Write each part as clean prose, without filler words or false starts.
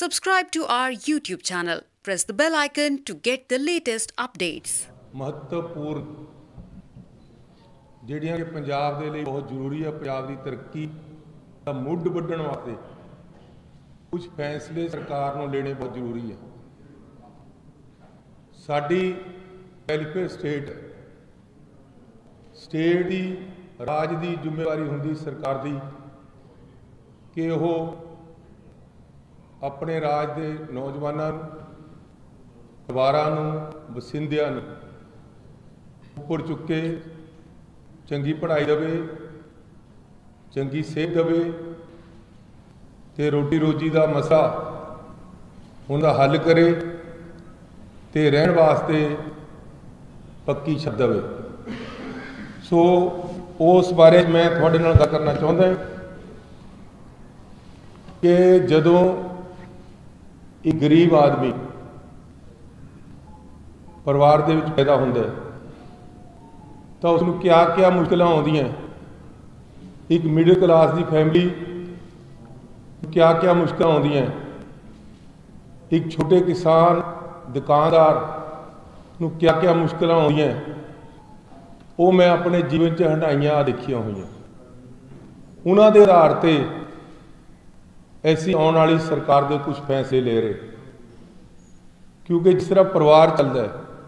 Subscribe to our YouTube channel. Press the bell icon to get the latest updates. महत्वपूर्ण ਜਿਹੜੀਆਂ ਕਿ ਪੰਜਾਬ ਦੇ ਲਈ ਬਹੁਤ ਜ਼ਰੂਰੀ ਹੈ, ਪੰਜਾਬ ਦੀ ਤਰੱਕੀ ਦਾ ਮੁੱਢ ਵੱਢਣ ਵਾਸਤੇ ਕੁਝ ਫੈਸਲੇ ਸਰਕਾਰ ਨੂੰ ਲੈਣੇ ਬਹੁਤ ਜ਼ਰੂਰੀ ਹੈ। ਸਾਡੀ ਵੈਲਫੇਅਰ ਸਟੇਟ ਦੀ ਰਾਜ ਦੀ ਜ਼ਿੰਮੇਵਾਰੀ ਹੁੰਦੀ ਸਰਕਾਰ ਦੀ ਕਿ ਉਹ ਆਪਣੇ ਰਾਜ ਦੇ ਨੌਜਵਾਨਾਂ ਨੂੰ, ਪਰਿਵਾਰਾਂ ਨੂੰ, ਵਸਿੰਦਿਆਂ ਨੂੰ ਉੱਪਰ ਚੁੱਕ ਕੇ ਚੰਗੀ ਪੜ੍ਹਾਈ ਦੇਵੇ, ਚੰਗੀ ਸਿਹਤ ਦੇਵੇ ਤੇ ਰੋਟੀ ਰੋਜੀ ਦਾ ਮਸਲਾ ਉਹਦਾ ਹੱਲ ਕਰੇ ਤੇ ਰਹਿਣ ਵਾਸਤੇ ਪੱਕੀ ਛੱਤ ਦੇਵੇ। ਸੋ ਉਸ ਬਾਰੇ ਮੈਂ ਤੁਹਾਡੇ ਨਾਲ ਗੱਲ ਕਰਨਾ ਚਾਹੁੰਦਾ ਹਾਂ ਕਿ ਜਦੋਂ एक गरीब आदमी परिवार दे विच पैदा होंदा तो उसनूं क्या क्या मुश्किलां आउंदियां। एक मिडिल क्लास की फैमिली क्या क्या मुश्किलां आउंदियां। एक छोटे किसान दुकानदार नूं क्या क्या मुश्किलां आउंदियां। वो मैं अपने जीवन च हंडाइयां देखियां होईयां। उन्हां दे आधार ते ऐसी आने वाली सरकार के कुछ फैसले ले रहे, क्योंकि जिस तरह परिवार चलता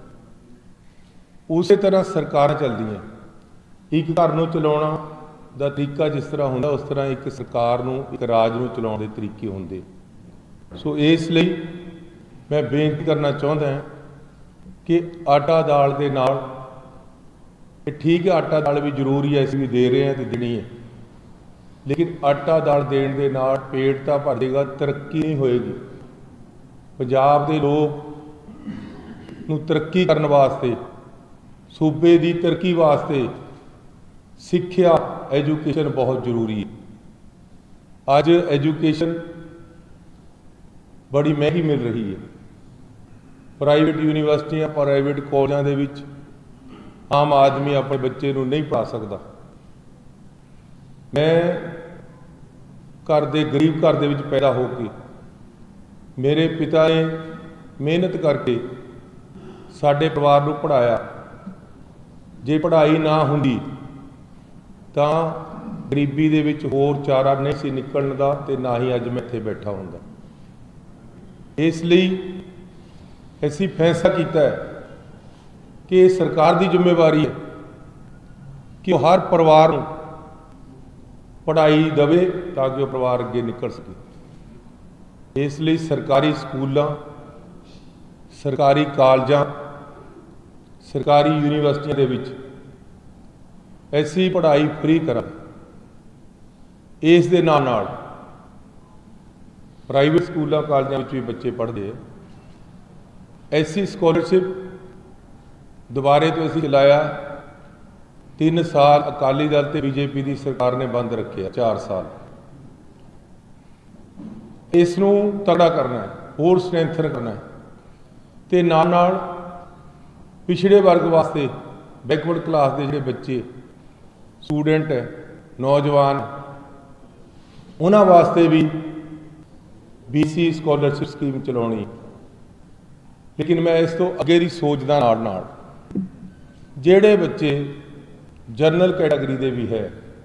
है उस तरह सरकार चलदियां। एक घर नूं चलाउणा दा तरीका जिस तरह होंदा उस तरह एक सरकार नूं, एक राज नूं चलाउण दे तरीके होंदे। सो इसलिए मैं बेनती करना चाहुंदा हां कि आटा दाल दे नाल, ठीक है आटा दाल भी जरूरी है, असीं भी दे रहे हैं तो देनी है, लेकिन आटा दाल देण दे नाल पेट तो भरेगा, तरक्की नहीं होएगी। पंजाब दे लोग नूं तरक्की करन वास्ते, सूबे की तरक्की वास्ते सिक्ख्या एजुकेशन बहुत जरूरी है। अज एजुकेशन बड़ी महंगी मिल रही है। प्राइवेट यूनिवर्सिटियां, प्राइवेट कॉलेजां दे विच आम आदमी अपने बच्चे नूं नहीं पढ़ा सकता। मैं घर दे गरीब घर दे विच पैदा हो के मेरे पिता ने मेहनत करके साडे परिवार नूं पढ़ाया। जे पढ़ाई ना हुंदी तां गरीबी दे विच होर चारा नहीं सी निकलण दा ते ना ही अज मैं इत्थे बैठा हुंदा। इसलिए असीं फैसला कीता है कि सरकार की जिम्मेवारी है कि हर परिवार नूं पढ़ाई देवे ताकि वह परिवार अगे निकल सके। इसलिए सरकारी स्कूलों, सरकारी कॉलेजों, सरकारी यूनिवर्सिटियों के विच ऐसी पढ़ाई फ्री करा। इस दे नाल नाल प्राइवेट स्कूलों कॉलेजों में भी बच्चे पढ़ते हैं। ऐसी स्कॉलरशिप दोबारे तो असीं चलाया 3 साल अकाली दल ते बीजेपी की सरकार ने बंद रखे, 4 साल। इसनूं तगड़ा करना है, होर स्ट्रेंथन करना है ते नाल नाल पिछड़े वर्ग वास्ते, बैकवर्ड क्लास के जिहड़े बच्चे स्टूडेंट है, नौजवान, उन्हां वास्ते भी BC स्कॉलरशिप स्कीम चलाउणी। लेकिन मैं इस तो अगे की सोचदा नाल नाल जिहड़े बच्चे जनरल कैटेगरी दे भी है,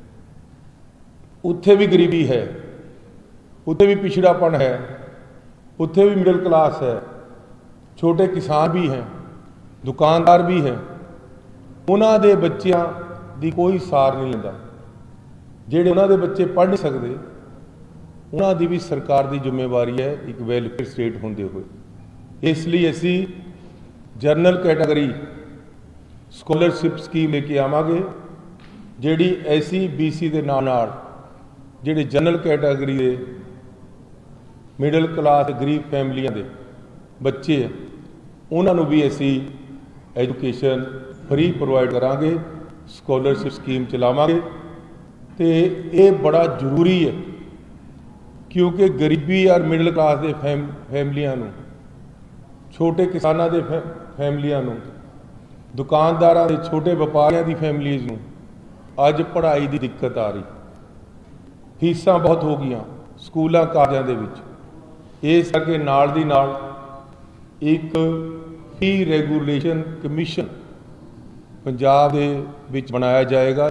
उत्थे भी गरीबी है, उत्थे भी पिछड़ापन है, उत्थे भी मिडिल क्लास है, छोटे किसान भी हैं, दुकानदार भी हैं। उन्हां दे बच्चियां दी कोई सार नहीं लैंदा। जिहड़े उन्हां दे बच्चे पढ़ नहीं सकते उन्हां दी भी सरकार की जिम्मेवारी है एक वैलफेयर स्टेट होंदे हुए। इसलिए असीं जनरल कैटेगरी स्कॉलरशिप स्कीम लेके आवांगे जिहड़ी ऐसी BC दे नाल नाल जिहड़े जनरल कैटेगरी दे मिडल क्लास गरीब फैमिलियां दे बच्चे उन्हां नूं भी असीं एजुकेशन फ्री प्रोवाइड करांगे, स्कॉलरशिप स्कीम चलावांगे। तो ये बड़ा जरूरी है क्योंकि गरीबी और मिडल क्लास दे फैमिलियां नूं, छोटे किसानां दे फैमिलियां नूं, दुकानदारां दे, छोटे व्यापारियों की फैमिलीज़ नूं अज पढ़ाई की दिक्कत आ रही। फीसां बहुत हो गई स्कूलों कॉलेजों दे विच। इस करके नाल दी नाल एक फी रेगूलेशन कमीशन पंजाब दे विच बनाया जाएगा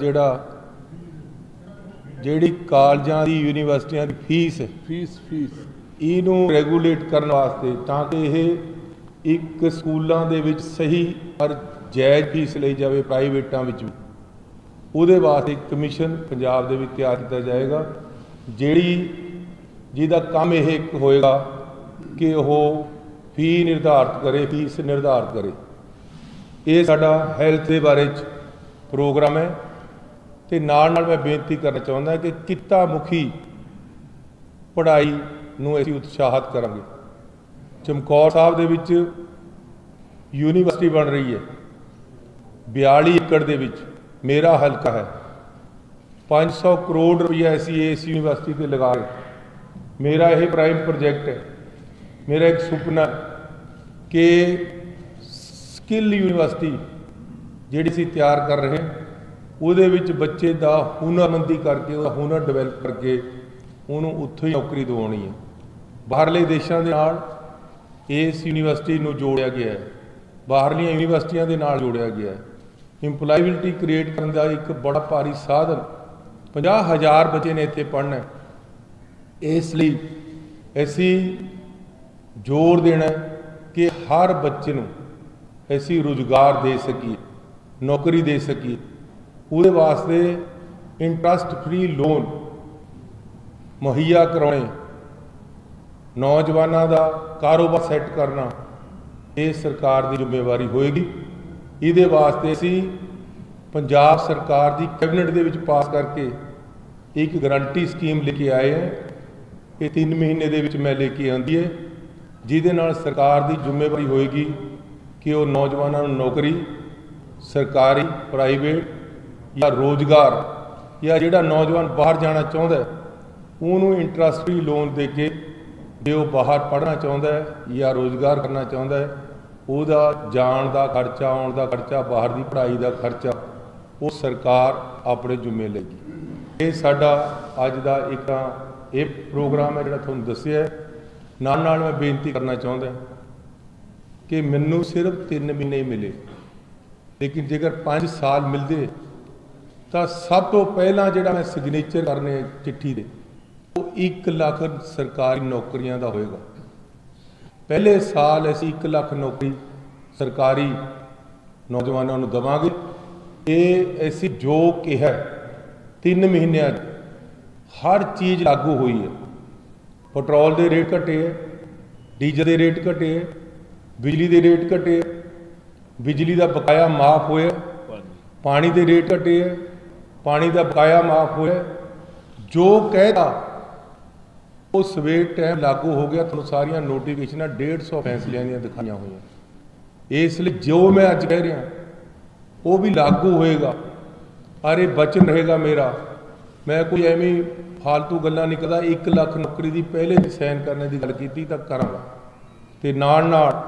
ਜਿਹੜੀ ਕਾਲਜਾਂ ਦੀ यूनिवर्सिटियां की फीस इनू रेगूलेट करने वास्ते ताकि यह एक स्कूलों के विच सही पर जायज़ फीस ली जाए प्राइवेटां विच भी उहदे वास्ते एक कमीशन पंजाब दे विच तैयार किया जाएगा जिहदा काम यह होएगा कि वह फी निर्धारित करे फीस निर्धारित करे। ये साडा हैल्थ के बारे प्रोग्राम है। तो नाल मैं बेनती करना चाहता कि किता मुखी पढ़ाई नूं असीं उत्साहित करांगे। चमकौर साहब दे विच यूनीवर्सिटी बन रही है 42 एकड़ दे विच मेरा हलका है 500 करोड़ रुपया असीं इस यूनीवर्सिटी पर लगा रहे। मेरा यह प्राइम प्रोजेक्ट है। मेरा एक सुपना कि स्किल यूनीवर्सिटी जिहड़ी असीं तैयार कर रहे हैं ਉਹਦੇ ਵਿੱਚ ਬੱਚੇ ਦਾ ਹੁਨਰਮੰਦੀ ਕਰਕੇ ਉਹਦਾ ਹੁਨਰ ਡਿਵੈਲਪ ਕਰਕੇ ਉਹਨੂੰ ਉੱਥੋਂ ਹੀ ਨੌਕਰੀ ਦਿਵਾਉਣੀ ਹੈ। ਬਾਹਰਲੇ ਦੇਸ਼ਾਂ ਦੇ ਨਾਲ ਇਸ ਯੂਨੀਵਰਸਿਟੀ ਨੂੰ ਜੋੜਿਆ ਗਿਆ ਹੈ, ਬਾਹਰਲੀਆਂ ਯੂਨੀਵਰਸਿਟੀਆਂ ਦੇ ਨਾਲ ਜੋੜਿਆ ਗਿਆ ਹੈ। ਇੰਪਲਾਇਬਿਲਿਟੀ ਕ੍ਰੀਏਟ ਕਰਨ ਦਾ ਇੱਕ ਬੜਾ ਭਾਰੀ ਸਾਧਨ 50,000 ਬੱਚੇ ਨੇ ਇੱਥੇ ਪੜ੍ਹਨਾ। ਇਸ ਲਈ ਅਸੀਂ ਜ਼ੋਰ ਦੇਣਾ ਕਿ ਹਰ ਬੱਚੇ ਨੂੰ ਅਸੀਂ ਰੁਜ਼ਗਾਰ ਦੇ ਸਕੀਏ, ਨੌਕਰੀ ਦੇ ਸਕੀਏ। ਉਹਦੇ ਵਾਸਤੇ इंटरस्ट फ्री लोन मुहैया कराने, नौजवानों का कारोबार सैट करना ये सरकार की जिम्मेवारी होएगी। ये वास्ते असी पंजाब सरकार की कैबिनेट के विच पास करके एक गारंटी स्कीम लेके आए हैं। ये 3 महीने के विच मैं लेके आंदी है, जिहदे नाल सरकार की जिम्मेवारी होएगी कि वो नौजवानों को नौकरी सरकारी प्राइवेट या रोज़गार या जिहड़ा नौजवान बाहर जाना चाहता है उन्होंने इंटरस्ट फ्री लोन दे के जो वो बाहर पढ़ना चाहता है या रोज़गार करना चाहता है उसका जान का खर्चा, आने का खर्चा, बाहर की पढ़ाई का खर्चा वो सरकार अपने जुम्मे लेगी। ये साडा अज का एक ये प्रोग्राम है जिहड़ा तुहानूं दस्सिया है। नाल मैं बेनती करना चाहता कि मैनू सिर्फ 3 महीने मिले, लेकिन जेकर 5 साल मिलते तो सब तो पहला जिहड़ा मैं सिग्नेचर करने चिट्ठी दे वो 1 लाख सरकारी नौकरियां दा होएगा। पहले साल असीं 1 लाख नौकरी सरकारी नौजवानों को देवांगे। ये असीं जो कहा 3 महीनों हर चीज़ लागू हुई है। पेट्रोल के रेट घटे है, डीजल के रेट घटे है, बिजली के रेट घटे है, बिजली का बकाया माफ़ होया, पानी के रेट घटे है, पानी का बकाया माफ़ होया। जो कहता वो सवेर टाइम लागू हो गया। तुहानूं सारियां नोटिफिकेशन 150 फैसलियां दी दिखाईयां हुई। इसलिए जो मैं अज कह रहा वो भी लागू होएगा। अरे वचन रहेगा मेरा, मैं कोई एवं फालतू गल्लां नहीं करदा। 1 लाख नौकरी की पहले भी साइन करने की गल की तो करांगा। ते नाल नाल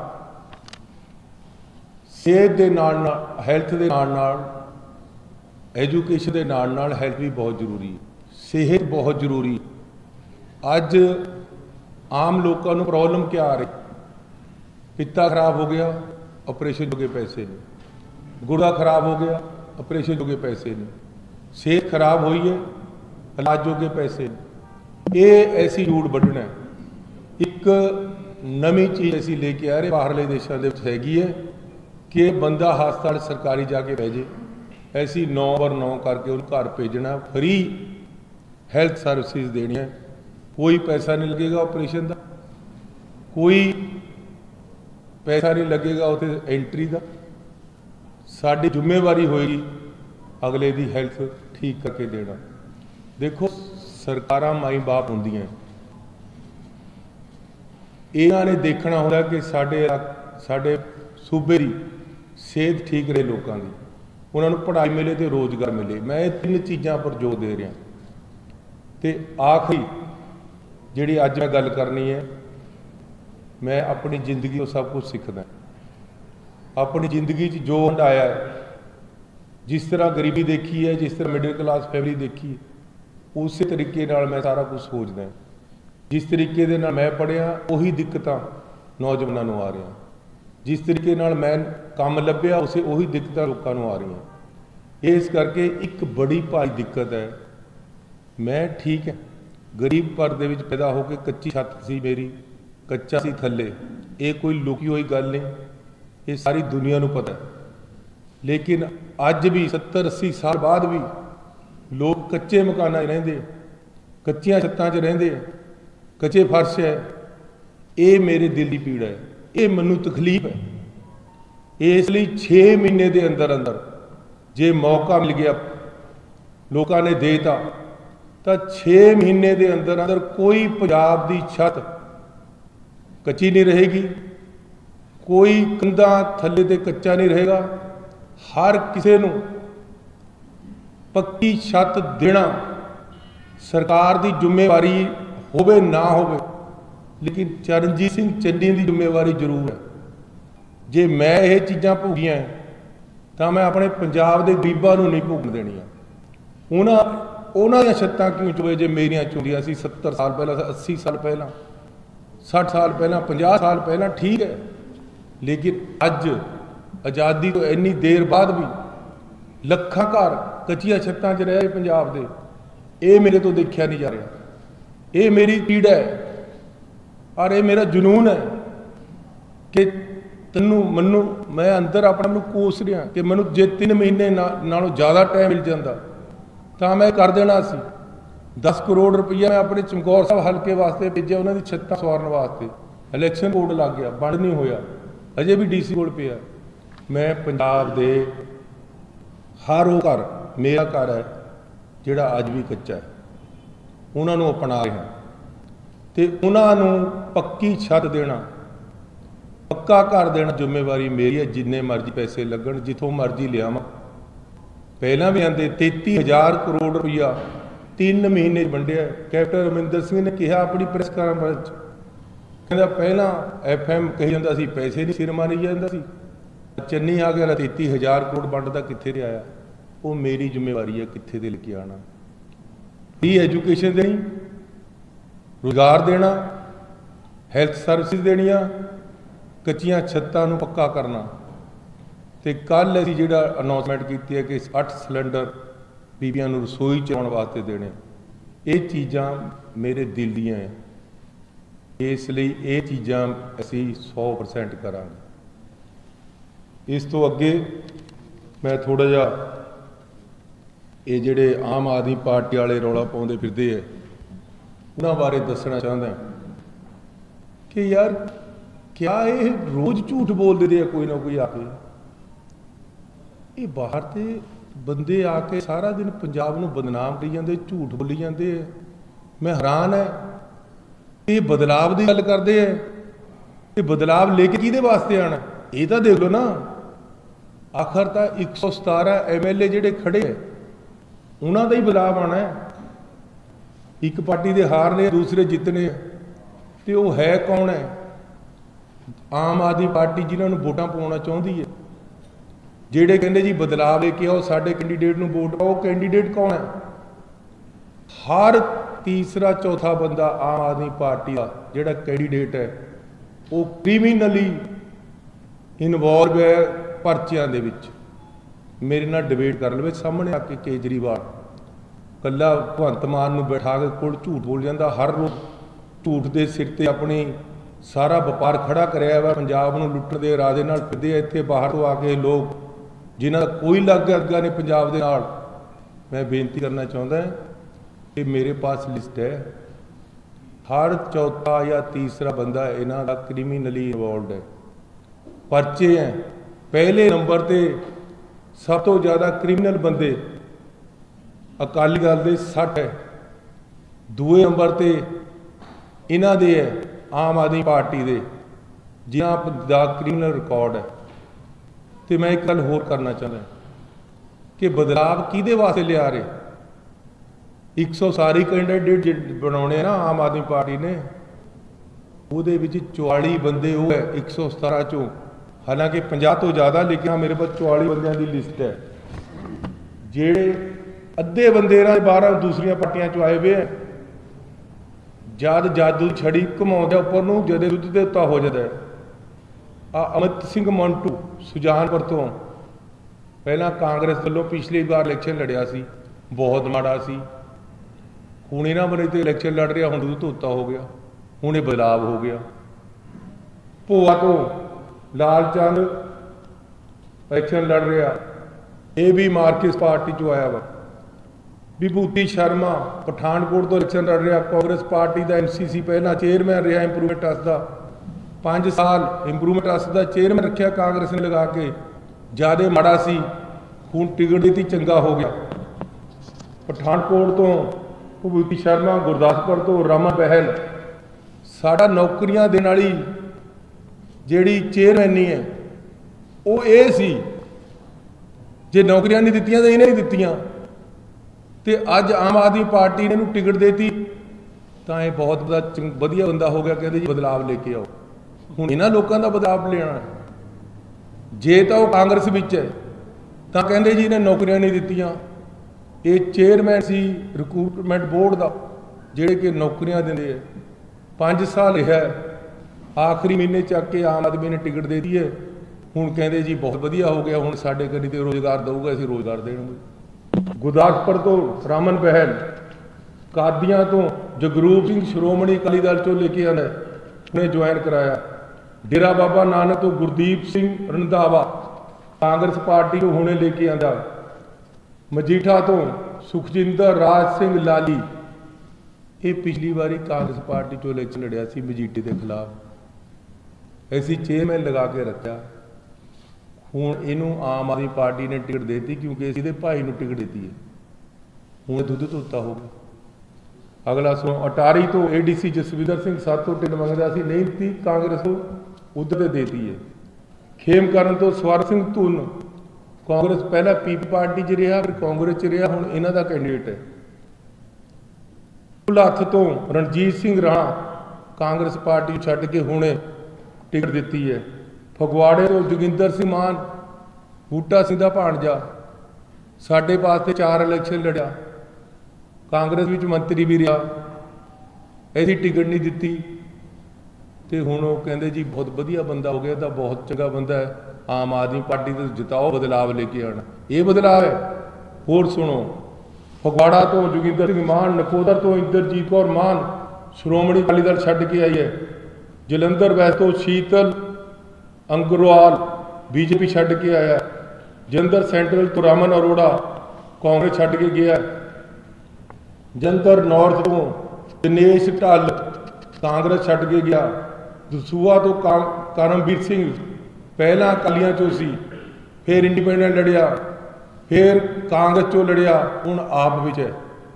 सेहत के नाल हैल्थ के नाल एजुकेशन के नाल हैल्थ भी बहुत जरूरी है। सेहत बहुत जरूरी। अज आम लोगों को प्रॉब्लम क्या आ रही, पित्ता खराब हो गया ऑपरेशन जोगे पैसे नहीं, गुर्दा खराब हो गया ऑपरेशन जोगे पैसे नहीं, सेहत खराब हुई है इलाज जोगे पैसे नहीं। ये ऐसी जूड़ बढ़ना एक नवी चीज़ असी लेके आ रहे बाहरले देशों के हैगी है कि बंदा हस्पताल सरकारी जाके बह जाए, ऐसी 9/9 करके उन्हें घर भेजना, फ्री हैल्थ सर्विसेज देनी है। कोई पैसा नहीं लगेगा ऑपरेशन का, कोई पैसा नहीं लगेगा उसे एंट्री का। साड़ी जिम्मेवारी होएगी अगले की हैल्थ ठीक करके देना। देखो सरकारां माई बाप होंदियां, इन्होंने देखना होता कि साडे सूबे की सेहत ठीक रहे, लोगों की उन्होंने पढ़ाई मिले तो रोज़गार मिले। मैं 3 चीज़ों पर जोर दे रहा। तो आखिरी जिहड़ी अज मैं गल करनी है, मैं अपनी जिंदगी तो सब कुछ सीखदा। अपनी जिंदगी जो हंडाया है, जिस तरह गरीबी देखी है, जिस तरह मिडिल क्लास फैमिली देखी, उस तरीके नाल मैं सारा कुछ सोचदा। जिस तरीके दे नाल मैं पढ़िया उही दिक्कतां नौजवानों नूं आ रही, जिस तरीके नाल मैं काम लभ्या उही दिक्कतां लोकां नूं आ रही। इस करके एक बड़ी भारी दिक्कत है। मैं ठीक है गरीब घर दे विच पैदा होकर कच्ची छत सी मेरी, कच्चा सी थल्ले, ये कोई लुकी हुई गल नहीं, ये सारी दुनिया नूं पता है। लेकिन अज भी 70-80 साल बाद भी लोग कच्चे मकानां 'च रहिंदे, कच्चियां छत्तां 'च रहिंदे, कच्चे फर्श है। ये मेरे दिल की पीड़ है, ये मैनूं तकलीफ है। इसलिए 6 महीने के अंदर अंदर जे मौका मिल गया लोगों ने देता तो 6 महीने के अंदर अंदर कोई पंजाब की छत कच्ची नहीं रहेगी, कोई कंधा थल्ले ते कच्चा नहीं रहेगा। हर किसी नूं पक्की छत देना सरकार की जिम्मेवारी होवे ना होवे, लेकिन चरणजीत सिंह चन्नी की जिम्मेवारी जरूर है। जे मैं ये चीज़ां भोगियां तो मैं अपने पंजाब के गरीबां नूं नहीं भोगण देणियां। उन्हां दी छत्तां क्यों चुवे जे मेरियां चुंदियां सी 70 साल पहला, 80 साल पहला, 60 साल पहला, 50 साल पहला, ठीक है। लेकिन अज आज़ादी तो इन्नी देर बाद भी लखां घर कच्चियां छत्तां 'च रहे पंजाब दे, ये मेरे तो देखा नहीं जा रहा। ये मेरी पीड़ है और ये मेरा जुनून है कि तैनूं मन्नू मैं अंदर अपने कोस रहा कि मैनूं जे 3 महीने नालों ज़्यादा टाइम मिल जाता तो मैं कर देना सी। 10 करोड़ रुपया मैं अपने चमकौर साहब हल्के वास्ते भेजा, उन्होंने छत्तां सवारन वास्ते। इलैक्शन कोड लग गया, बंद नहीं होया, अजे भी DC कोल पिया। मैं पंजाब दे हर वो घर, मेरा घर है जिहड़ा अज भी कच्चा है, उन्होंने अपना रहा तो उन्होंने पक्की छत देना, पक्का घर देना जिम्मेवारी मेरी है। जिन्ने मर्जी पैसे लगन, जिथों मर्जी लियावां। पहला भी आते 33,000 करोड़ रुपया 3 महीने वंडिया। कैप्टन अमरिंदर सिंह ने कहा अपनी प्रेस कानफ्रेंस कहता पहला FM कही जाता सी पैसे नहीं सिर मारी जाता सी, चन्नी आ गया 33,000 करोड़ वंडदा कित्थे ते आया। वो मेरी जिम्मेवारी है कित्थे ते लेके आना। फ्री एजुकेशन देनी, रोजगार देना, हैल्थ सर्विस देनिया, कच्चियां छत्तां नूं पक्का करना। तो कल असीं जिहड़ा अनाउंसमेंट की है कि 8 सिलेंडर बीबियां नूं रसोई चलाउण वास्ते देने, ये चीज़ां मेरे दिल दियां है। इसलिए ये चीज़ां असीं 100% करांगे। इस तो अगे मैं थोड़ा जिहा ये जिहड़े आम आदमी पार्टी वाले रौला पाउंदे फिरदे है उन्हां बारे दसना चाहता कि यार क्या ये रोज़ झूठ बोलते रहे कोई ना कोई आके। ये बाहर ते बंदे आके सारा दिन पंजाब नूं बदनाम करी जाते, झूठ बोली जाते। मैं हैरान है ये बदलाव की गल करते हैं, ये बदलाव लेके किहदे वास्ते आना, ये तो देख लो ना। आखिर तो 117 MLA जिहड़े खड़े है उन्हों का ही बदलाव आना है। एक पार्टी दे हारने दूसरे जितने, तो वो है कौन है? आम आदमी पार्टी जिन्होंने वोटां पाउणा चाहती है, जिहड़े कहंदे जी बदलाव लेके आओ साडे कैंडीडेट नूं वोट पाओ। कैंडीडेट कौन है? हर तीसरा चौथा बंदा आम आदमी पार्टी का जिहड़ा कैंडीडेट है वो क्रिमिनली इनवॉल्व है परचियां दे विच। मेरे नाल डिबेट कर लवे सामने आके केजरीवाल कला भगवंत मान नूं बैठा के कोल झूठ बोल जाता। हर रोज झूठ के सिर ते अपनी सारा व्यापार खड़ा कराया वा, पंजाब नूं लुट्टण दे इरादे नाल फिरदे। इत्थे बाहर तो आके लोग जिन्हां दा कोई लगा नहीं पंजाब दे नाल। मैं बेनती करना चाहुंदा कि मेरे पास लिस्ट है, हर चौथा या तीसरा बंदा इन्हां दा क्रिमिनली इनवॉल्व है, परचे हैं। पहले नंबर ते सब तो ज़्यादा क्रिमिनल बंदे अकाली दल दे 60 है, दूए नंबर ते इन्हां दे है आम आदमी पार्टी दे जिन्हां दा क्रिमिनल रिकॉर्ड है। तो मैं एक गल होर करना चाहता कि बदलाव किहदे वास्ते लिया रहे। 100 सारी कैंडीडेट बनाने ना आम आदमी पार्टी ने, ਉਹਦੇ ਵਿੱਚ 44 बंदे वो है 117 चों, हालांकि 50 तो ज़्यादा, लेकिन हाँ मेरे पास 44 बंदियां की लिस्ट है। जेड़े अद्धे बंदे 12 दूसरिया पार्टियां चो आए हुए हैं, ਜਦ ਜਾਦੂ ਛੜੀ ਘੁਮਾਉਂਦਾ ਉੱਪਰ ਨੂੰ ਜਦੇ ਦੁੱਧ ਦੇ ਉੱਤਾ ਹੋ ਜਾਂਦਾ ਆ। ਅਮਿਤ ਸਿੰਘ ਮੰਟੂ ਸੁਜਾਨਪੁਰ ਤੋਂ ਪਹਿਲਾਂ ਕਾਂਗਰਸ ਵੱਲੋਂ ਪਿਛਲੀ ਵਾਰ ਇਲੈਕਸ਼ਨ ਲੜਿਆ ਸੀ, ਬਹੁਤ ਮਾੜਾ ਸੀ। ਹੁਣ ਇਹਨਾਂ ਬਾਰੇ ਤੇ ਇਲੈਕਸ਼ਨ ਲੜ ਰਿਹਾ, ਹੁਣ ਦੁੱਧ ਧੋਤਾ ਹੋ ਗਿਆ, ਹੁਣ ਇਹ ਬਦਲਾਵ ਹੋ ਗਿਆ। ਭੋਆ ਤੋਂ ਲਾਲਚੰਦ ਇਲੈਕਸ਼ਨ ਲੜ ਰਿਹਾ, ਇਹ ਵੀ ਮਾਰਕਸ ਪਾਰਟੀ ਚੋਂ ਆਇਆ ਵਾ। ਵਿਭੂਤੀ ਸ਼ਰਮਾ ਪਠਾਨਕੋਟ ਤੋਂ ਇਲੈਕਸ਼ਨ ਲੜ ਰਿਹਾ, ਕਾਂਗਰਸ ਪਾਰਟੀ ਦਾ MCC, ਪਹਿਲਾਂ ਚੇਅਰਮੈਨ ਰਿਹਾ ਇੰਪਰੂਵਮੈਂਟ ਟਰੱਸਟ ਦਾ, 5 ਸਾਲ ਇੰਪਰੂਵਮੈਂਟ ਟਰੱਸਟ ਦਾ ਚੇਅਰਮੈਨ ਰੱਖਿਆ ਕਾਂਗਰਸ ਨੇ ਲਗਾ ਕੇ, ਜ਼ਿਆਦਾ ਮਾੜਾ ਸੀ, ਹੁਣ ਟਿਕਟ ਦਿੱਤੀ, ਚੰਗਾ ਹੋ ਗਿਆ। ਪਠਾਨਕੋਟ ਤੋਂ ਵਿਭੂਤੀ ਸ਼ਰਮਾ, ਗੁਰਦਾਸਪੁਰ ਤੋਂ ਰਮਨ ਬਹਿਲ। ਸਾਡਾ ਨੌਕਰੀਆਂ ਦੇਣ ਵਾਲੀ ਜਿਹੜੀ ਚੇਅਰਮੈਨੀ ਹੈ ਉਹ ਇਹ ਸੀ, ਜੇ ਨੌਕਰੀਆਂ ਨਹੀਂ ਦਿੱਤੀਆਂ ਤਾਂ ਇਹਨੇ ਹੀ ਦਿੱਤੀਆਂ, ਤੇ ਅੱਜ ਆਮ ਆਦਮੀ ਪਾਰਟੀ ਨੇ ਇਹਨੂੰ ਟਿਕਟ ਦੇਤੀ ਤਾਂ ਇਹ ਬਹੁਤ ਵਧੀਆ ਬੰਦਾ ਹੋ ਗਿਆ। ਕਹਿੰਦੇ ਜੀ ਬਦਲਾਵ ਲੈ ਕੇ ਆਓ। ਹੁਣ ਇਹਨਾਂ ਲੋਕਾਂ ਦਾ ਬਦਲਾਵ ਲੈਣਾ, ਜੇ ਤਾਂ ਉਹ ਕਾਂਗਰਸ ਵਿੱਚ ਹੈ ਤਾਂ ਕਹਿੰਦੇ ਜੀ ਇਹਨੇ ਨੌਕਰੀਆਂ ਨਹੀਂ ਦਿੱਤੀਆਂ। ਇਹ ਚੇਅਰਮੈਨ ਸੀ ਰਿਕਰੂਟਮੈਂਟ ਬੋਰਡ ਦਾ, ਜਿਹੜੇ ਕਿ ਨੌਕਰੀਆਂ ਦਿੰਦੇ ਹੈ, 5 ਸਾਲ ਰਿਹਾ, ਆਖਰੀ ਮਹੀਨੇ ਚੱਕ ਕੇ ਆਮ ਆਦਮੀ ਨੇ ਟਿਕਟ ਦੇ ਦਿੱਤੀ ਹੈ। ਹੁਣ ਕਹਿੰਦੇ ਜੀ ਬਹੁਤ ਵਧੀਆ ਹੋ ਗਿਆ, ਹੁਣ ਸਾਡੇ ਕਰੀ ਤੇ ਰੋਜ਼ਗਾਰ ਦਊਗਾ, ਅਸੀਂ ਰੋਜ਼ਗਾਰ ਦੇਣਗੇ। ਗੁਰਦਾਸਪੁਰ ਤੋਂ ਰਮਨ ਬਹਿਲ, ਕਾਦੀਆਂ ਤੋਂ ਜਗਰੂਪ ਸਿੰਘ ਸ਼੍ਰੋਮਣੀ ਅਕਾਲੀ ਦਲ ਚੋਂ ਲੈ ਕੇ ਆਉਂਦਾ, ਉਹਨੇ ਜੁਆਇਨ ਕਰਾਇਆ। ਡੇਰਾ ਬਾਬਾ ਨਾਨਕ ਤੋਂ ਗੁਰਦੀਪ ਸਿੰਘ ਰੰਧਾਵਾ ਕਾਂਗਰਸ ਪਾਰਟੀ ਨੂੰ ਹੁਣੇ ਲੈ ਕੇ ਆਂਦਾ। ਮਜੀਠਾ ਤੋਂ ਸੁਖਜਿੰਦਰ ਰਾਜ ਸਿੰਘ ਲਾਲੀ, ਇਹ ਪਿਛਲੀ ਵਾਰੀ ਕਾਂਗਰਸ ਪਾਰਟੀ ਚੋਂ ਇਲੈਕਸ਼ਨ ਲੜਿਆ ਸੀ ਮਜੀਠੇ ਦੇ ਖਿਲਾਫ, ਅਸੀਂ ਚੇਅਰਮੈਨ ਲਗਾ ਕੇ ਰੱਖਿਆ। ਹੁਣ ਇਹਨੂੰ ਆਮ ਆਦਮੀ ਪਾਰਟੀ ਨੇ ਟਿਕਟ ਦੇ ਦਿੱਤੀ, ਕਿਉਂਕਿ ਅਸੀਂ ਇਹਦੇ ਭਾਈ ਨੂੰ ਟਿਕਟ ਦਿੱਤੀ ਹੈ, ਹੁਣ ਦੁੱਧ ਧੋਤਾ ਹੋ ਗਿਆ। ਅਗਲਾ ਸੋ ਅਟਾਰੀ ਤੋਂ ADC ਜਸਵਿੰਦਰ ਸਿੰਘ 7 ਤੋਂ ਟਿਕਟ ਮੰਗਦਾ ਸੀ, ਨਹੀਂ ਦਿੱਤੀ, ਕਾਂਗਰਸ ਨੂੰ ਉਧਰ ਤੇ ਦੇਤੀ ਹੈ। ਖੇਮਕਰਨ ਤੋਂ ਸਵਰ ਸਿੰਘ ਧੁੰਨ, ਕਾਂਗਰਸ ਪਹਿਲਾਂ PP ਪਾਰਟੀ 'ਚ ਰਿਹਾ, ਫਿਰ ਕਾਂਗਰਸ 'ਚ ਰਿਹਾ, ਹੁਣ ਇਹਨਾਂ ਦਾ ਕੈਂਡੀਡੇਟ ਹੈ। ਭੁਲੱਥ ਤੋਂ ਰਣਜੀਤ ਸਿੰਘ ਰਾਣਾ, ਕਾਂਗਰਸ ਪਾਰਟੀ ਛੱਡ ਕੇ ਹੁਣੇ ਟਿਕਟ ਦਿੱਤੀ ਹੈ। ਫਗਵਾੜੇ ਤੋਂ ਜੋਗਿੰਦਰ ਸਿੰਘ ਮਾਨ, ਬੂਟਾ ਸਿੰਘ ਦਾ ਭਾਣਜਾ, ਸਾਡੇ ਪਾਸੇ 4 ਇਲੈਕਸ਼ਨ ਲੜਿਆ, ਕਾਂਗਰਸ ਵਿੱਚ ਮੰਤਰੀ ਵੀ ਰਿਹਾ, ਇਹਦੀ ਟਿਕਟ ਨਹੀਂ ਦਿੱਤੀ, ਤੇ ਹੁਣ ਉਹ ਕਹਿੰਦੇ ਜੀ ਬਹੁਤ ਵਧੀਆ ਬੰਦਾ ਹੋ ਗਿਆ, ਤਾਂ ਬਹੁਤ ਚੰਗਾ ਬੰਦਾ ਹੈ, ਆਮ ਆਦਮੀ ਪਾਰਟੀ ਤੋਂ ਜਿਤਾਓ, ਬਦਲਾਵ ਲੈ ਕੇ ਆਉਣਾ। ਇਹ ਬਦਲਾਵ ਹੈ। ਹੋਰ ਸੁਣੋ, ਫਗਵਾੜਾ ਤੋਂ ਜੋਗਿੰਦਰ ਸਿੰਘ ਮਾਨ, ਨਕੋਦਰ ਤੋਂ ਇੰਦਰਜੀਤ ਕੌਰ ਮਾਨ ਸ਼੍ਰੋਮਣੀ ਅਕਾਲੀ ਦਲ ਛੱਡ ਕੇ ਆਈ ਹੈ। ਜਲੰਧਰ ਵੈਸਟ ਤੋਂ ਸ਼ੀਤਲ ਅੰਗਰਵਾਲ BJP ਛੱਡ ਕੇ ਆਇਆ। ਜਲੰਧਰ ਸੈਂਟਰਲ ਤੋਂ ਰਮਨ ਅਰੋੜਾ ਕਾਂਗਰਸ ਛੱਡ ਕੇ ਗਿਆ। ਜਲੰਧਰ ਨਾਰਥ ਤੋਂ ਦਿਨੇਸ਼ ਢੱਲ ਕਾਂਗਰਸ ਛੱਡ ਕੇ ਗਿਆ। ਦਸੂਹਾ ਤੋਂ ਕਰਮਵੀਰ ਸਿੰਘ ਪਹਿਲਾਂ ਅਕਾਲੀਆਂ ਚੋਂ ਸੀ, ਫਿਰ ਇੰਡੀਪੈਂਡੈਂਟ ਲੜਿਆ, ਫਿਰ ਕਾਂਗਰਸ ਚੋਂ ਲੜਿਆ, ਹੁਣ ਆਪ ਵਿੱਚ ਹੈ।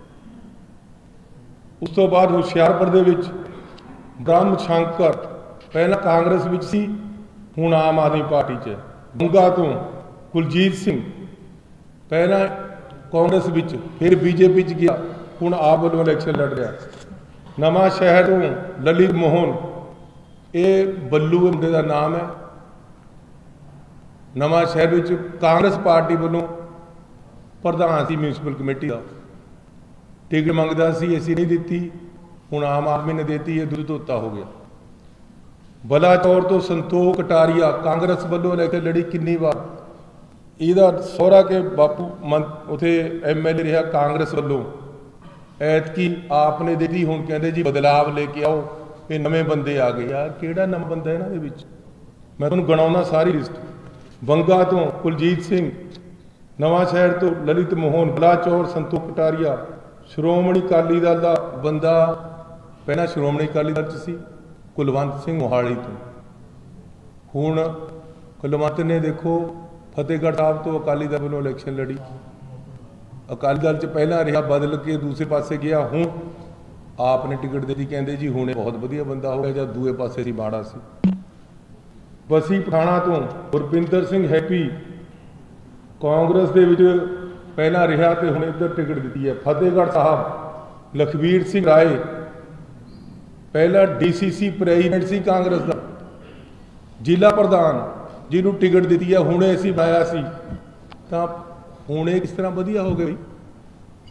ਉਸ ਤੋਂ ਬਾਅਦ ਹੁਸ਼ਿਆਰਪੁਰ ਦੇ ਵਿੱਚ ਬ੍ਰਹਮ ਸ਼ੰਕਰ ਪਹਿਲਾਂ ਕਾਂਗਰਸ ਵਿੱਚ ਸੀ, ਹੁਣ ਆਮ ਆਦਮੀ ਪਾਰਟੀ 'ਚ ਹੈ। ਬੰਗਾ ਤੋਂ ਕੁਲਜੀਤ ਸਿੰਘ ਪਹਿਲਾਂ ਕਾਂਗਰਸ ਵਿੱਚ, ਫਿਰ BJP 'ਚ ਗਿਆ, ਹੁਣ ਆਪ ਵੱਲੋਂ ਇਲੈਕਸ਼ਨ ਲੜ ਰਿਹਾ। ਨਵਾਂ ਸ਼ਹਿਰ ਤੋਂ ਲਲਿਤ ਮੋਹਨ, ਇਹ ਬੱਲੂ ਮੁੰਡੇ ਦਾ ਨਾਮ ਹੈ, ਨਵਾਂ ਸ਼ਹਿਰ ਵਿੱਚ ਕਾਂਗਰਸ ਪਾਰਟੀ ਵੱਲੋਂ ਪ੍ਰਧਾਨ ਸੀ ਮਿਊਨਿਸਪਲ ਕਮੇਟੀ ਦਾ, ਟਿਕਟ ਮੰਗਦਾ ਸੀ, ਅਸੀਂ ਨਹੀਂ ਦਿੱਤੀ, ਹੁਣ ਆਮ ਆਦਮੀ ਨੇ ਦਿੱਤੀ, ਇਹ ਦੁੱਧ ਧੋਤਾ ਹੋ ਗਿਆ। ਬਲਾਚੌਰ ਤੋਂ ਸੰਤੋਖ ਕਟਾਰੀਆ ਕਾਂਗਰਸ ਵੱਲੋਂ ਇਲੈਕਸ਼ਨ ਲੜੀ ਕਿੰਨੀ ਵਾਰ, ਇਹਦਾ ਸਹੁਰਾ ਕੇ ਬਾਪੂ ਉੱਥੇ MLA ਰਿਹਾ ਕਾਂਗਰਸ ਵੱਲੋਂ, ਐਤਕੀ ਆਪ ਨੇ ਦਿੱਤੀ, ਹੁਣ ਕਹਿੰਦੇ ਜੀ ਬਦਲਾਵ ਲੈ ਕੇ ਆਓ, ਇਹ ਨਵੇਂ ਬੰਦੇ ਆ ਗਏ। ਯਾਰ ਕਿਹੜਾ ਨਵਾਂ ਬੰਦਾ ਇਹਨਾਂ ਦੇ ਵਿੱਚ, ਮੈਂ ਤੁਹਾਨੂੰ ਗਣਾਉਣਾ ਸਾਰੀ ਲਿਸਟ। ਬੰਗਾ ਤੋਂ ਕੁਲਜੀਤ ਸਿੰਘ, ਨਵਾਂ ਸ਼ਹਿਰ ਤੋਂ ਲਲਿਤ ਮੋਹਨ, ਬਲਾਚੌਰ ਸੰਤੋਖ ਕਟਾਰੀਆ, ਸ਼੍ਰੋਮਣੀ ਅਕਾਲੀ ਦਲ ਦਾ ਬੰਦਾ, ਪਹਿਲਾਂ ਸ਼੍ਰੋਮਣੀ ਅਕਾਲੀ ਦਲ 'ਚ ਸੀ, ਕੁਲਵੰਤ ਸਿੰਘ ਮੋਹਾਲੀ ਤੋਂ। ਹੁਣ ਕੁਲਵੰਤ ਨੇ ਦੇਖੋ ਫਤਿਹਗੜ੍ਹ ਸਾਹਿਬ ਤੋਂ ਅਕਾਲੀ ਦਲ ਵੱਲੋਂ ਇਲੈਕਸ਼ਨ ਲੜੀ, ਅਕਾਲੀ ਦਲ 'ਚ ਪਹਿਲਾਂ ਰਿਹਾ, ਬਦਲ ਕੇ ਦੂਸਰੇ ਪਾਸੇ ਗਿਆ, ਹੁਣ ਆਪ ਨੇ ਟਿਕਟ ਦਿੱਤੀ, ਕਹਿੰਦੇ ਜੀ ਹੁਣ ਬਹੁਤ ਵਧੀਆ ਬੰਦਾ ਹੋ ਗਿਆ, ਜਦ ਦੂਏ ਪਾਸੇ ਸੀ ਮਾੜਾ ਸੀ। ਬਸੀ ਪਠਾਣਾ ਤੋਂ ਗੁਰਪਿੰਦਰ ਸਿੰਘ ਹੈਪੀ ਕਾਂਗਰਸ ਦੇ ਵਿੱਚ ਪਹਿਲਾਂ ਰਿਹਾ ਤੇ ਹੁਣ ਇੱਧਰ ਟਿਕਟ ਦਿੱਤੀ ਹੈ। ਫਤਿਹਗੜ੍ਹ ਸਾਹਿਬ ਲਖਵੀਰ ਸਿੰਘ ਰਾਏ ਪਹਿਲਾਂ DCC ਪ੍ਰੈਜ਼ੀਡੈਂਟ ਸੀ ਕਾਂਗਰਸ ਦਾ, ਜ਼ਿਲ੍ਹਾ ਪ੍ਰਧਾਨ, ਜਿਹਨੂੰ ਟਿਕਟ ਦਿੱਤੀ ਹੈ, ਹੁਣੇ ਅਸੀਂ ਪਾਇਆ ਸੀ, ਤਾਂ ਹੁਣ ਇਹ ਕਿਸ ਤਰ੍ਹਾਂ ਵਧੀਆ ਹੋ ਗਈ।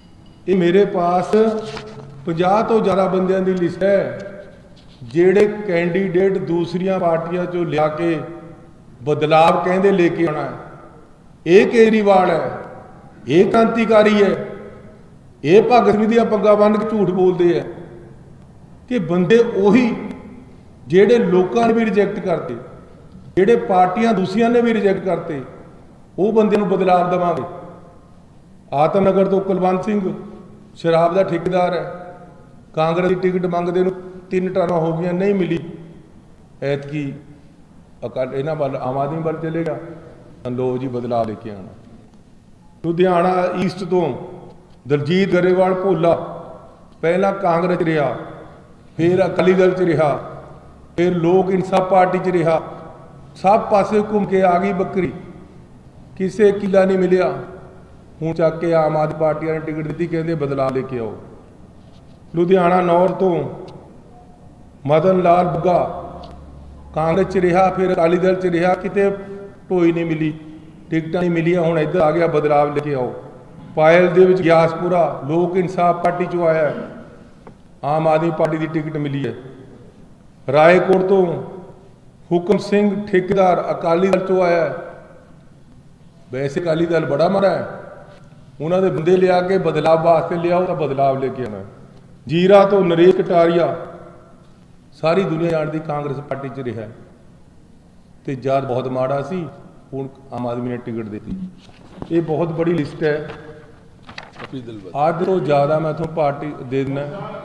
ये मेरे पास 50 तो ज़्यादा बंदियां की लिस्ट है जेड़े कैंडीडेट दूसरिया पार्टियां चो लिया के बदलाव कहते लेके आना है। ये केजरीवाल है, ये क्रांतिकारी है, ये भगत सिंह दी पग्गां बन के झूठ बोलते हैं कि बंदे उही जेड़े लोगों ने भी रिजेक्ट करते, जेड़े पार्टियां दूसरिया ने भी रिजेक्ट करते, वो बंदे नूं बदलाव देवांगे। आतमनगर तो कुलवंत सिंह शराब का ठेकेदार है, कांग्रेस की टिकट मंगते 3 टर्मां हो गई नहीं मिली, ऐतकी अकाल इन्हां वाल आम आदमी वाल चलेगा, लो जी बदलाव लेके आना। लुधियाना ईस्ट तो दलजीत गरेवाल भोला पहला कांग्रेस रहा, फिर अकाली दल च रहा, फिर लोक इंसाफ पार्टी च रहा, सब पासे घूम के आ गई बकरी, किसे किला नहीं मिलिया। हूँ चक के आम आदमी पार्टी ने टिकट दी, कहते बदलाव लेके आओ। लुधियाना नॉर्थ तो मदन लाल बुग्गा कांग्रेस च रहा, फिर अकाली दल च रहा, किते ढोई नहीं मिली, टिकट नहीं मिली, हुण इधर आ गया बदलाव लेके आओ। पायल दे विच ग्यासपुरा लोक इंसाफ पार्टी चो आया, आम आदमी पार्टी की टिकट मिली है। रायकोट तो हुकम सिंह ठेकेदार अकाली दल चो आया, वैसे अकाली दल बड़ा माड़ा है, उन्होंने बंदे लिया के बदलाव वास्ते लियाओ तो बदलाव लेके आना। जीरा तो नरेश कटारिया सारी दुनिया जानती कांग्रेस पार्टी च रहा, तो जद बहुत माड़ा सी, हुण आम आदमी ने टिकट दी। ये बहुत बड़ी लिस्ट है, अज तो ज़्यादा मैं थोड़ा पार्टी दे देना।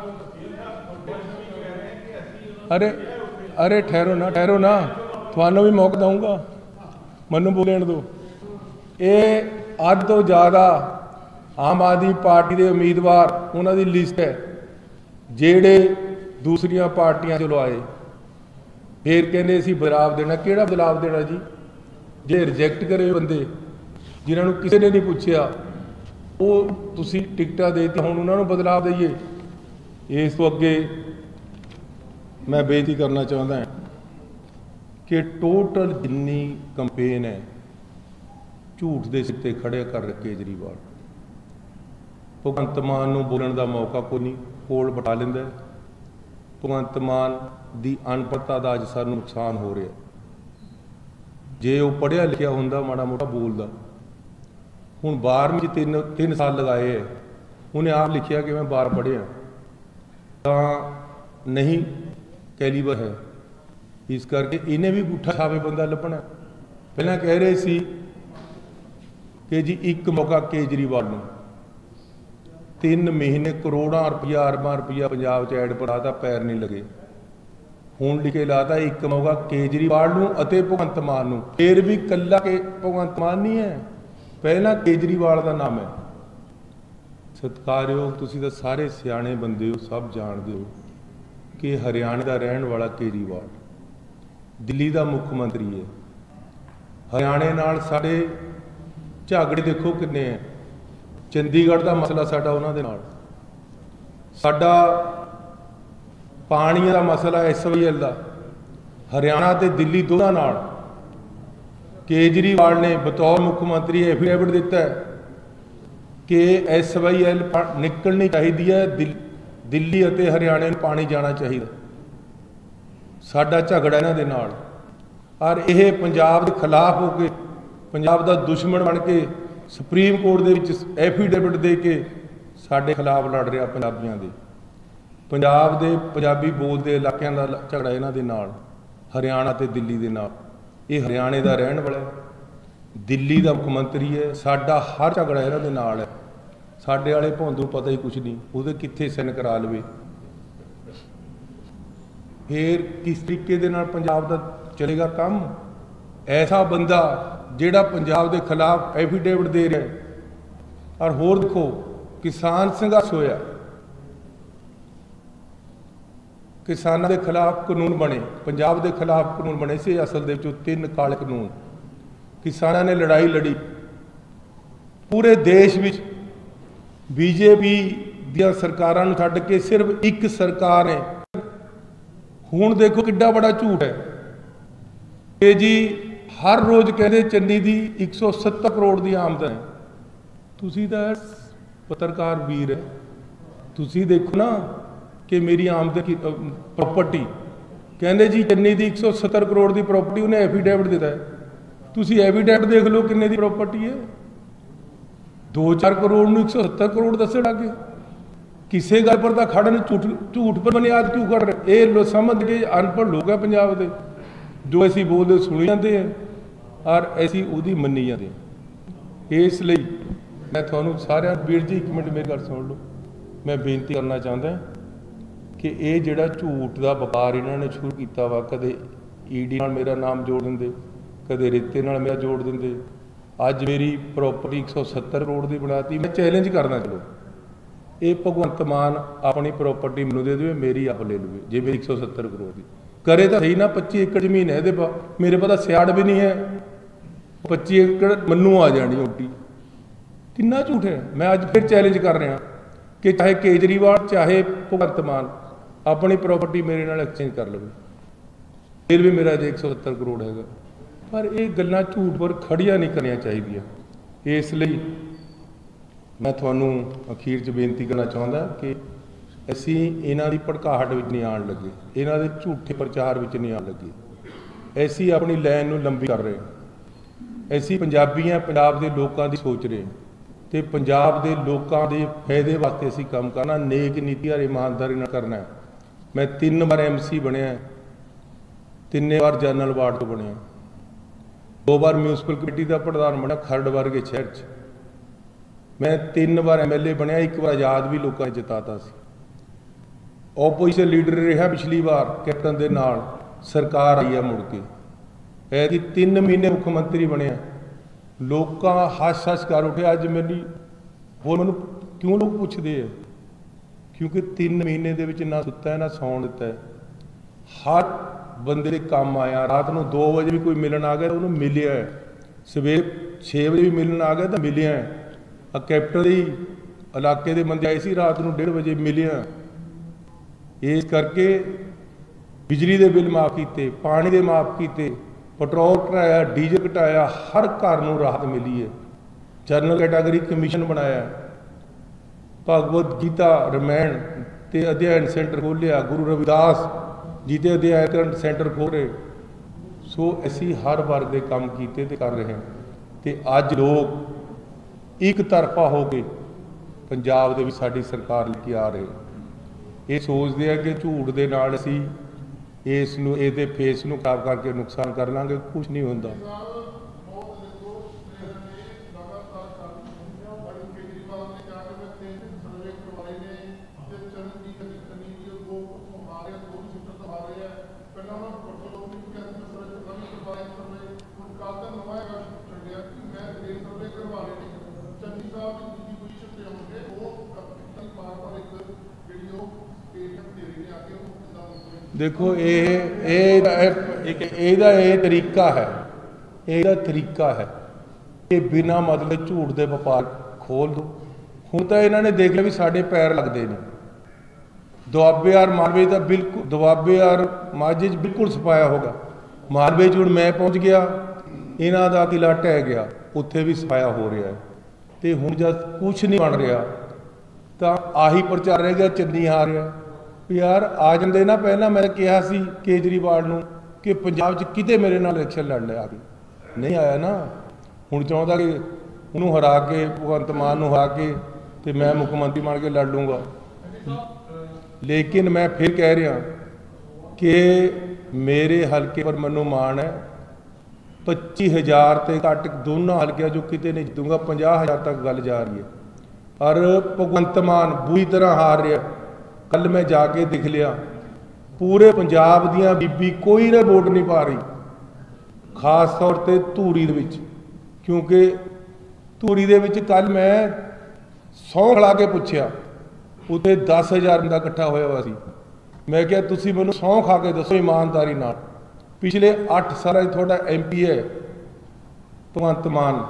अरे ठहरो ना, थानू भी मौका दूंगा, मनु बोलने दो। ये अज तो ज़्यादा आम आदमी पार्टी के उम्मीदवार उन्होंने लिस्ट है जेड़े दूसरिया पार्टियां चलो आए, फिर कहते असीं बदलाव देना। किहड़ा बदलाव देना जी? जे रिजेक्ट करे बंदे जिन्होंने किसी ने नहीं पूछया, वो तुसीं टिकटां देती, हुण उन्होंने बदलाव दईए। इस तो अगे मैं बेनती करना चाहता कि टोटल जिन्नी कंपेन है झूठ के सिर ते खड़े कर केजरीवाल। भगवंत मान नूं बोलण दा मौका कोई नहीं, कोल बिठा लैंदा। भगवंत मान की अनपढ़ता का अज सानूं नुकसान हो रहा। जे वो पढ़िया लिखिया हुंदा माड़ा मोटा बोलदा, हुण 12वीं च 3 साल लगाए है, उन्हें आप लिखिया कि मैं 12 पढ़िया, तो नहीं कैलीबर है। इस करके इन्हें भी गुठा छावे बंदा लभना। पहला कह रहे सी कि जी एक मौका केजरीवाल नूं 3 महीने करोड़ों रुपया अरबां रुपया पंजाब च ऐड पढ़ाता, पैर नहीं लगे। हुण लिखे लाता एक मौका केजरीवाल नूं अते भगवंत मान नूं, फिर भी कल्ला के भगवंत मान नहीं है, पहला केजरीवाल का नाम है। सत्कारयोग तुसीं तां सारे सियाणे बंदे हो, सब जानते हो कि हरियाणे का रहने वाला केजरीवाल दिल्ली का मुख्यमंत्री है। हरियाणे नाल साडे झगड़े देखो किन्ने है। चंडीगढ़ का मसला साडा उन्हां दे नाल, साडा पानी का मसला SYL का हरियाणा ते दिल्ली दोनों नाल। केजरीवाल ने बतौर मुख्यमंत्री एफिडेविट दिता है कि SYL निकलनी चाहिए है, दिल्ली अते हरियाणे नूं पानी जाना चाहिए। साडा झगड़ा इन्हां दे नाल, और यह पंजाब के खिलाफ होकर पंजाब का दुश्मन बन के सुप्रीम कोर्ट दे विच एफिडेविट दे के साडे खिलाफ लड़ रहा। पंजाबियों के पंजाब दे पंजाबी बोलते इलाकों का झगड़ा इन्हां दे नाल, हरियाणा ते दिल्ली दे नाल। ये हरियाणे का रहने वाला है, दिल्ली का मुख्यमंत्री है, साडा हर झगड़ा इन्हां दे नाल है। साडे वाले भौंदू पता ही कुछ नहीं, उहदे कित्थे साइन करा लवे। फिर किस तरीके दे नाल पंजाब दा चलेगा काम? ऐसा बंदा जिहड़ा पंजाब के खिलाफ एफिडेविट दे रहा है। और होर देखो किसान संघर्ष होया, किसानों के खिलाफ कानून बने, पंजाब के खिलाफ कानून बने से असल दे विचों 3 काले कानून। किसानों ने लड़ाई लड़ी, पूरे देश में बीजेपी दियां सरकारां नूं छड्ड के सिर्फ एक सरकार है। हुण देखो किड्डा बड़ा झूठ है कि जी हर रोज़ कहते चन्नी की 170 करोड़ की आमदन है। तुसीं तां पत्रकार वीर है, तुसी देखो ना कि मेरी आमदन की प्रॉपर्टी कहते जी चन्नी की 170 करोड़ की प्रॉपर्टी उन्हें एफीडेविट दिता है, तुसी एफीडेविट देख लो किन्ने की प्रॉपर्टी है। 2-4 करोड़ में 170 करोड़ दसे लागे, किसी गल पर खड़न झूठ पर बुनियाद क्यों कर रहे? ये लो समझ के अनपढ़ लोग है पंजाब के, जो असी बोलते सुनी जाते हैं और असी उहदी मन्नी जाते हैं। इसलिए मैं थोनों सारे वीर जी 1 मिनट मेरी गल सुन लो, मैं बेनती करना चाहता कि ये जिहड़ा झूठ का व्यापार इन्होंने शुरू किया वा, कदे ईडी नाल मेरा नाम जोड़ देंदे, कदे रेते नाल मेरा जोड़ देंदे, अज मेरी प्रॉपर्टी 170 करोड़ की बनाती। मैं चैलेंज करना, चलो ये भगवंत मान अपनी प्रॉपर्टी मैनूं दे देवे, मेरी आप ले लवे, जे मेरी 170 करोड़ की करे तो सही ना। 25 एकड़ जमीन है मेरे पास, सियाड़ भी नहीं है, 25 एकड़ मन्नू आ जानी उल्टी, कितना झूठ है। मैं अज फिर चैलेंज कर रहा कि चाहे केजरीवाल चाहे भगवंत मान अपनी प्रॉपर्टी मेरे नाल एक्सचेंज कर लवे, फिर भी मेरा अजे 170 करोड़ है। पर ये गल्लां झूठ पर खड़ियां नहीं करनियां चाहिए। इसलिए मैं थोनों अखीर च बेनती करना चाहता कि असी इन्हां दी भड़काहट विच नहीं आण लगे, इन्हां दे झूठे प्रचार विच नहीं आण लगे। असी अपनी लैन नूं लंबी कर रहे हैं, असी पंजाबी हैं, पंजाब के लोगों की सोच रहे हैं तो पंजाब के लोगों के फायदे वास्ते असी काम करना, नेक नीति और ईमानदारी नाल करना है। मैं 3 बार MC बनया, 3 बार जनरल वार्ड तो बनया, 2 बार म्यूनसिपल कमेटी का प्रधान बनया खरड़ वर्गे शहर च, मैं 3 बार MLA बनया, 1 बार आजाद भी लोगों ने जिताता सी, ओपोजिशन लीडर रहा पिछली बार कैप्टन के नाल, सरकार आई है मुड़ के, ऐसी 3 महीने मुख्यमंत्री बनया, लोग हस हस कर उठे। अज मेरी होर मैनू क्यों लोग पूछते हैं, क्योंकि 3 महीने दे विच ना सुता है ना सौण दिता है, हर बंदे दे काम आया। रात को 2 बजे भी कोई मिलन आ गया तो उन्होंने मिलिया है, सवेरे 6 बजे भी मिलन आ गया तो मिलिया है। कैपिटल के इलाके के बंदे आए सी रात को 1:30 बजे मिलिया। इस करके बिजली के बिल माफ किए, पानी के माफ किए, पेट्रोल घटाया, डीजल घटाया, हर घर को राहत मिली है। जनरल कैटागरी कमीशन बनाया, भगवत गीता रामायण ते अध्ययन सेंटर खोलिया, गुरु रविदास जी ते अध्ययन सेंटर खोल रहे। सो असी हर वर्ग के काम किए ते कर रहे हैं। तो अज लोग एक तरफा हो के पंजाब दे विच साडी सरकार लेके आ रहे, ये सोचते हैं कि झूठ के नाल असी इसनूं इहदे फेस नूं खराब करके नुकसान कर लांगे, कुछ नहीं होंदा। देखो ये तरीका है, यह तरीका है कि बिना मतलब झूठ के व्यापार खोल दो। हुण तो इन्होंने देख लिया भी साढ़े पैर लगते हैं, दुआबे और मालवे का बिल्कुल, दुआबे और माझे बिल्कुल सफाया होगा। मालवे हुण मैं पहुँच गया, इन्हों का किला ढह गया, उत्थे भी सफाया हो रहा है। तो हुण जब कुछ नहीं बन रहा तो आही प्रचार रह गया, चन्नी आ रहा यार। आ जाते ना, पहला मैं कहा सी केजरीवाल नूं कि पंजाब च किते मेरे नाल इलेक्शन लड़ लिया, नहीं आया ना। हुण चाहता कि उन्होंने हरा के भगवंत मान नूं हरा के तो मैं मुख्यमंत्री बन के लड़ लूँगा। लेकिन मैं फिर कह रहा कि मेरे हल्के पर मैनूं मान है, 25,000 तो घट दोनों हल्के जो किते नहीं जितूंगा, 50,000 तक गल जा रही है। और भगवंत मान बुरी तरह हार रहा। कल मैं जाके दिख लिया, पूरे पंजाब दियां बीबी कोई ना वोट नहीं पा रही, खास तौर पर धूरी दे विच, क्योंकि धूरी दे विच कल मैं सौं खड़ा के पूछया, उत्ते 10,000 बंदा इकट्ठा होया हुआ सी। मैं क्या तुसीं मैनूं सौं खा के दसो ईमानदारी नाल, पिछले 8 साल थोड़ा MP है भगवंत मान,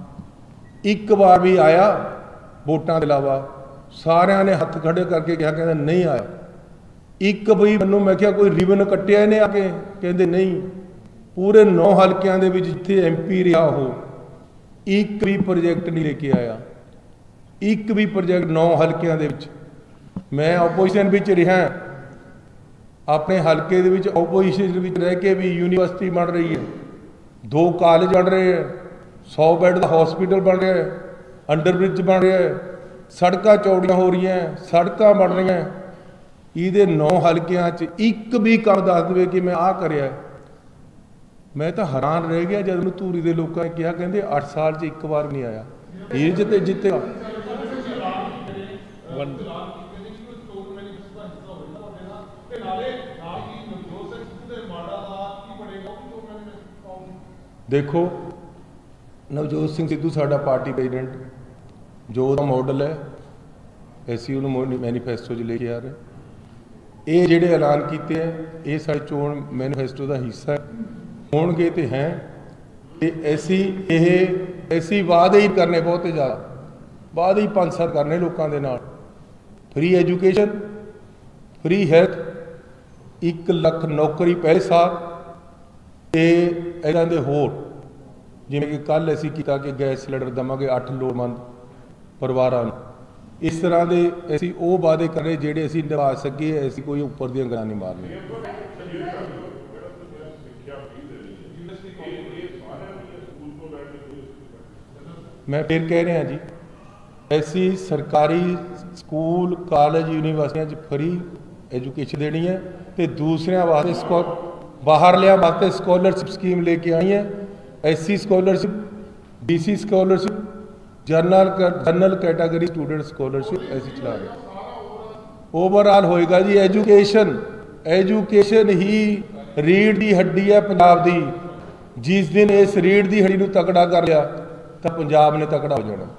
एक बार भी आया वोटां के अलावा? सारिਆਂ ने हथ खड़े करके कहा, कहते नहीं आया। एक भी मैनूं मैं क्या कोई रिबन कट्टिया इन्हें आके, कहते नहीं। पूरे 9 हल्कियां दे विच जिथे MP रहा हो, एक भी प्रोजेक्ट नहीं लेके आया। ਇੱਕ ਵੀ ਪ੍ਰੋਜੈਕਟ 9 ਹਲਕਿਆਂ ਦੇ ਵਿੱਚ ਮੈਂ ਆਪੋਜੀਸ਼ਨ ਵਿੱਚ ਰਿਹਾ, ਆਪਣੇ ਹਲਕੇ ਦੇ ਵਿੱਚ ਆਪੋਜੀਸ਼ਨ ਵਿੱਚ ਰਹਿ ਕੇ ਵੀ ਯੂਨੀਵਰਸਿਟੀ ਬਣ ਰਹੀ ਹੈ, 2 ਕਾਲਜ ਬਣ ਰਹੇ ਹੈ, 100 ਬੈੱਡ ਦਾ ਹਸਪੀਟਲ ਬਣ ਰਿਹਾ ਹੈ, ਅੰਡਰਬ੍ਰਿਜ ਬਣ ਰਿਹਾ ਹੈ, ਸੜਕਾਂ ਚੌੜੀਆਂ ਹੋ ਰਹੀਆਂ, ਸੜਕਾਂ ਬਣ ਰਹੀਆਂ। ਇਹਦੇ 9 ਹਲਕਿਆਂ 'ਚ ਇੱਕ ਵੀ ਕੰਮ ਦੱਸ ਦੇਵੇ ਕਿ ਮੈਂ ਆਹ ਕਰਿਆ। ਮੈਂ ਤਾਂ ਹੈਰਾਨ ਰਹਿ ਗਿਆ ਜਦ ਮੈਨੂੰ ਧੂਰੀ ਦੇ ਲੋਕਾਂ ਨੇ ਕਿਹਾ, ਕਹਿੰਦੇ 8 ਸਾਲ 'ਚ ਇੱਕ ਵਾਰ ਨਹੀਂ ਆਇਆ। ਇਹ ਜਿੱਤੇ ਜਿੱਤੇਗਾ देखो, नवजोत सिंह सिद्धू साडा पार्टी प्रेजिडेंट जो मॉडल है ऐसी उन्होंने मैनीफेस्टो च लेके आ रहे। ये जिहड़े ऐलान किए हैं ये साडे चोण मैनीफेस्टो का हिस्सा होणगे ते हैं। ऐसी वादे ही करने बहुत ज़्यादा, वादे ही 5 साल करने लोगों के नाल। Free education, free health, 1 lakh नौकरी पहले साल, इन्हों के होर जिमें कि कल असी किया कि गैस सिलेंडर देवांगे 8 लोड़वंद परिवारों। इस तरह के असी वो वादे कर रहे जोड़े असी निभा सके, ऐसी कोई उपर दी गल्लां नहीं मारनी। मैं फिर कह रहा जी, ऐसी सरकारी स्कूल कॉलेज यूनिवर्सिटियां फ्री एजुकेशन देनी है, तो दूसरे वास्ते बाहरलियां वास्ते स्कॉलरशिप स्कीम लेके आई है। SC scholarship, BC scholarship, general category student scholarship ऐसी चला रहे। ओवरऑल होएगा जी एजुकेशन ही रीढ़ की हड्डी है पंजाब की। जिस दिन इस रीढ़ की हड्डी को तकड़ा कर लिया तो पंजाब ने तकड़ा हो जाना।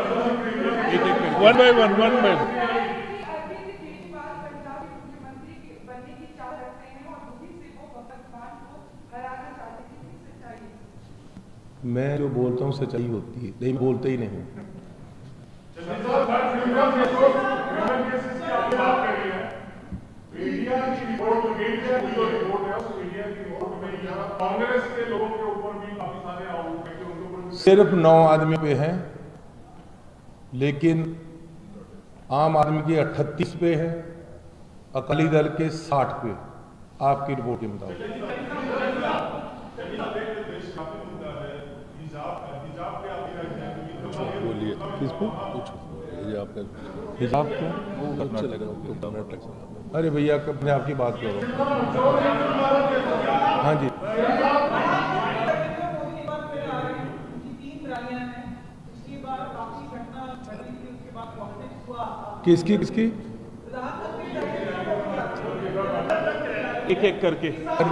मैं जो बोलता हूँ सच्चाई होती है, नहीं बोलते ही नहीं। सिर्फ 9 आदमी पे हैं, लेकिन आम आदमी के 38 पे है, अकाली दल के 60 पे, आपकी रिपोर्ट के मुताबिक। हिजाब क्यों? अरे भैया अपने आप की बात करो। हाँ जी, किसकी किसकी एक करके।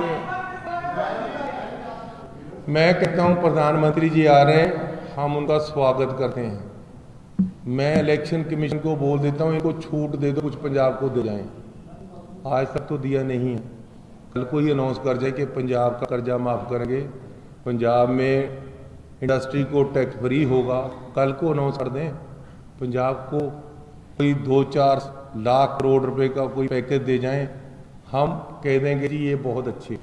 मैं कहता हूं प्रधानमंत्री जी आ रहे हैं, हम उनका स्वागत करते हैं। मैं इलेक्शन कमीशन को बोल देता हूं, इनको छूट दे दो, कुछ पंजाब को दे जाएं। आज तक तो दिया नहीं है, कल को ही अनाउंस कर जाए कि पंजाब का कर्जा माफ़ करेंगे, पंजाब में इंडस्ट्री को टैक्स फ्री होगा, कल को अनाउंस कर दें। पंजाब को कोई 2-4 लाख करोड़ रुपए का कोई पैकेज दे जाएं, हम कह देंगे जी ये बहुत अच्छे।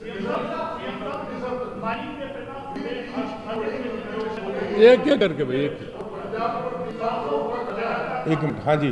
एक क्या करके भाई एक मिनट। हाँ जी,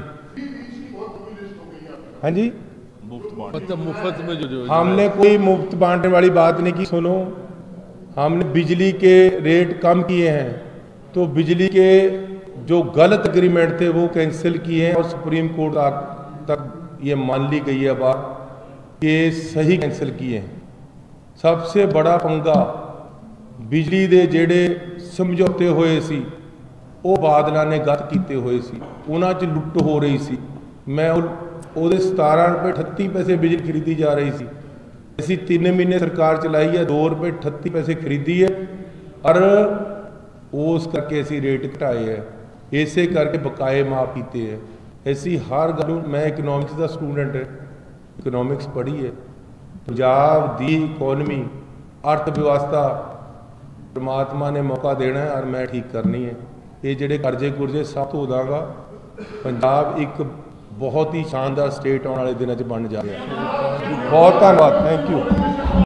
हाँ जी, मतलब मुफ्त में जो हमने कोई मुफ्त बांटने वाली बात नहीं की। सुनो, हमने बिजली के रेट कम किए हैं, तो बिजली के जो गलत एग्रीमेंट थे वो कैंसिल किए हैं, और सुप्रीम कोर्ट तक ये मान ली गई है बात कि सही कैंसिल किए हैं। सबसे बड़ा पंगा बिजली दे जेड़े समझौते होए सी वो बादलों ने गलत किए हुए सी, उन्हां च लुट हो रही सी। मैं ਉਹਦੇ 17 रुपए 38 पैसे बिजली खरीदी जा रही सी। ਅਸੀਂ 3 महीने सरकार चलाई है, 2 रुपए 38 पैसे खरीदी है, और उस करके असी रेट घटाए है, इसे करके बकाए माफ किए है। ऐसी हर गल, मैं इकनॉमिक्स का स्टूडेंट है, इकनॉमिक्स पढ़ी है। पंजाब दी इकोनमी अर्थव्यवस्था परमात्मा ने मौका देना है और मैं ठीक करनी है। ये ਜਿਹੜੇ कर्जे कुरजे सब धो दांगा। पंजाब एक बहुत ही शानदार स्टेट आने वाले दिनों 'ਚ बन जा रहा है। बहुत धन्यवाद, थैंक यू।